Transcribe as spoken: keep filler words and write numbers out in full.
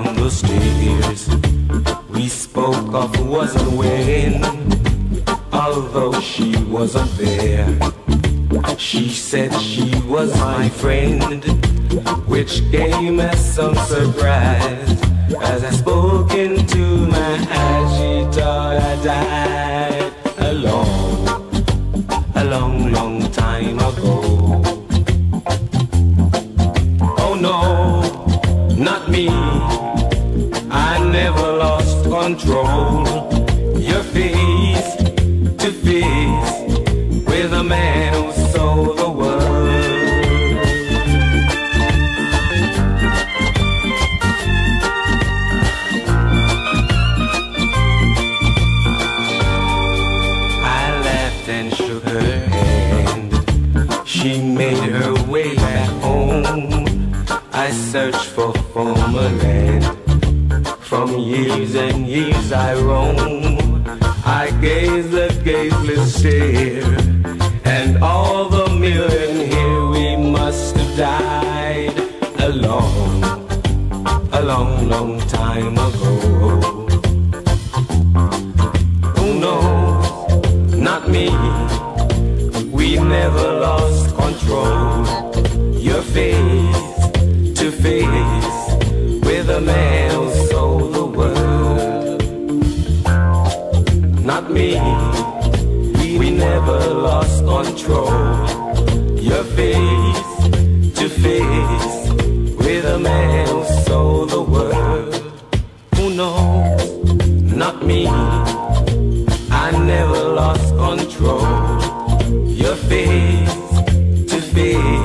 the stairs. We spoke of was and when, although she wasn't there. She said she was my friend, which came as some surprise. As I spoke into my eyes, she thought I died a long, a long, long time ago. Oh no, not me, I never lost control. Your face to face with a man who sold the world. I laughed and shook her hand. She made her way back home. I searched for former land. From years and years I roam. I gaze a gazeless stare, and all the million here we must have died a long, a long, long time ago. Who knows? Not me. We never lost control. Your face to face with a man who sold the world. Not me, we never lost control. Your face to face with a man who sold the world. Who knows? Not me, I never lost control. Your face to face